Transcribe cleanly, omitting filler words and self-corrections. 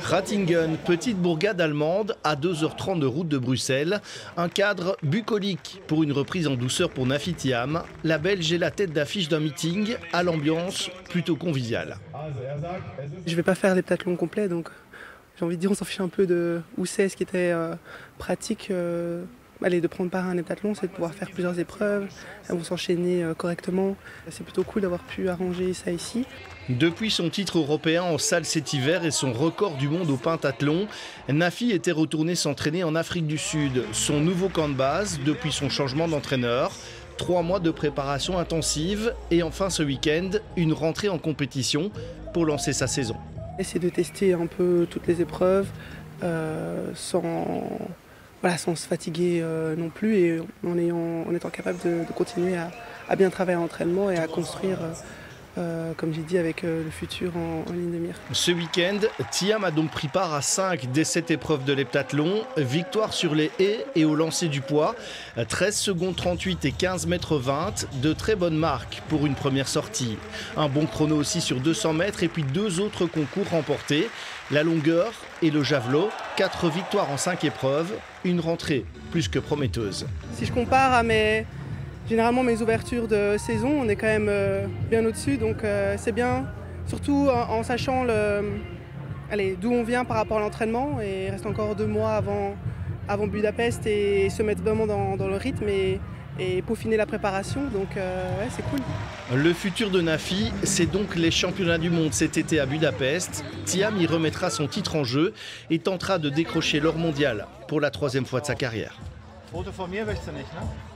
Ratingen, petite bourgade allemande à 2h30 de route de Bruxelles. Un cadre bucolique pour une reprise en douceur pour Nafi Thiam. La Belge est la tête d'affiche d'un meeting à l'ambiance plutôt conviviale. Je ne vais pas faire les pentathlons complets, donc j'ai envie de dire on s'en fiche un peu de où c'est. Ce qui était pratique de prendre part à un heptathlon, c'est de pouvoir faire plusieurs épreuves, elles vont s'enchaîner correctement. C'est plutôt cool d'avoir pu arranger ça ici. Depuis son titre européen en salle cet hiver et son record du monde au pentathlon, Nafi était retournée s'entraîner en Afrique du Sud. Son nouveau camp de base depuis son changement d'entraîneur. 3 mois de préparation intensive et enfin ce week-end, une rentrée en compétition pour lancer sa saison. Essayer de tester un peu toutes les épreuves sans se fatiguer non plus et en étant capable de continuer à bien travailler à l'entraînement et à construire, comme j'ai dit, avec le futur en ligne de mire. Ce week-end, Thiam a donc pris part à 5 des 7 épreuves de l'heptathlon. Victoire sur les haies et au lancer du poids. 13 secondes 38 et 15 mètres 20. De très bonnes marques pour une première sortie. Un bon chrono aussi sur 200 mètres et puis 2 autres concours remportés. La longueur et le javelot. 4 victoires en 5 épreuves. Une rentrée plus que prometteuse. Si je compare à généralement mes ouvertures de saison, on est quand même bien au-dessus, donc c'est bien, surtout en sachant d'où on vient par rapport à l'entraînement. Et il reste encore 2 mois avant Budapest et se mettre vraiment dans le rythme et peaufiner la préparation, donc c'est cool. Le futur de Nafi, c'est donc les championnats du monde cet été à Budapest. Thiam y remettra son titre en jeu et tentera de décrocher l'or mondial pour la 3e fois de sa carrière. Foto von mir möchtest du nicht, ne?